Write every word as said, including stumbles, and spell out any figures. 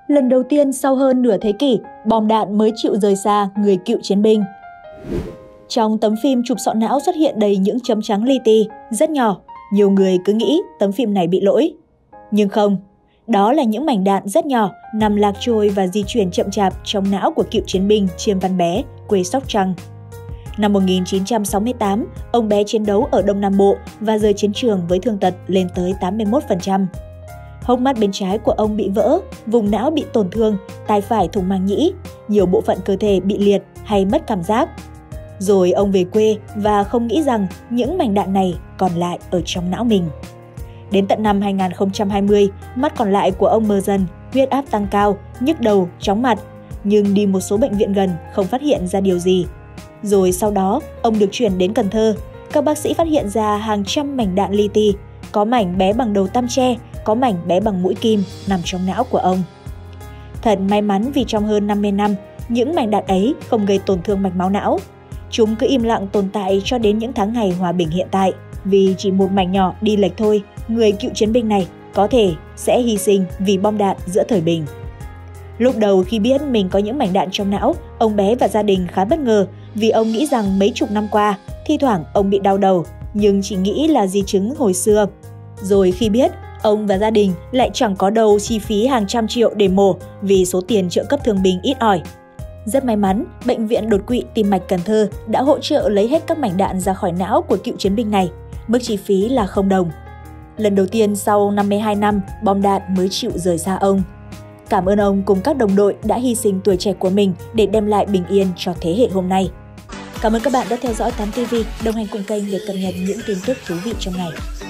Lần đầu tiên sau hơn nửa thế kỷ, bom đạn mới chịu rời xa người cựu chiến binh. Trong tấm phim chụp sọ não xuất hiện đầy những chấm trắng li ti, rất nhỏ. Nhiều người cứ nghĩ tấm phim này bị lỗi. Nhưng không, đó là những mảnh đạn rất nhỏ nằm lạc trôi và di chuyển chậm chạp trong não của cựu chiến binh Chiêm Văn Bé, quê Sóc Trăng. Năm một nghìn chín trăm sáu mươi tám, ông Bé chiến đấu ở Đông Nam Bộ và rời chiến trường với thương tật lên tới tám mươi mốt phần trăm. Hốc mắt bên trái của ông bị vỡ, vùng não bị tổn thương, tai phải thủng màng nhĩ, nhiều bộ phận cơ thể bị liệt hay mất cảm giác. Rồi ông về quê và không nghĩ rằng những mảnh đạn này còn lại ở trong não mình. Đến tận năm hai nghìn không trăm hai mươi, mắt còn lại của ông mờ dần, huyết áp tăng cao, nhức đầu, chóng mặt. Nhưng đi một số bệnh viện gần không phát hiện ra điều gì. Rồi sau đó, ông được chuyển đến Cần Thơ. Các bác sĩ phát hiện ra hàng trăm mảnh đạn li ti, có mảnh bé bằng đầu tăm tre, có mảnh bé bằng mũi kim nằm trong não của ông. Thật may mắn vì trong hơn năm mươi năm, những mảnh đạn ấy không gây tổn thương mạch máu não. Chúng cứ im lặng tồn tại cho đến những tháng ngày hòa bình hiện tại. Vì chỉ một mảnh nhỏ đi lệch thôi, người cựu chiến binh này có thể sẽ hy sinh vì bom đạn giữa thời bình. Lúc đầu khi biết mình có những mảnh đạn trong não, ông Bé và gia đình khá bất ngờ vì ông nghĩ rằng mấy chục năm qua, thi thoảng ông bị đau đầu, nhưng chỉ nghĩ là di chứng hồi xưa. Rồi khi biết, ông và gia đình lại chẳng có đâu chi phí hàng trăm triệu để mổ vì số tiền trợ cấp thương binh ít ỏi. Rất may mắn, Bệnh viện Đột quỵ Tim mạch Cần Thơ đã hỗ trợ lấy hết các mảnh đạn ra khỏi não của cựu chiến binh này. Mức chi phí là không đồng. Lần đầu tiên sau năm mươi hai năm, bom đạn mới chịu rời xa ông. Cảm ơn ông cùng các đồng đội đã hy sinh tuổi trẻ của mình để đem lại bình yên cho thế hệ hôm nay. Cảm ơn các bạn đã theo dõi tám ti vi, đồng hành cùng kênh để cập nhật những tin tức thú vị trong ngày.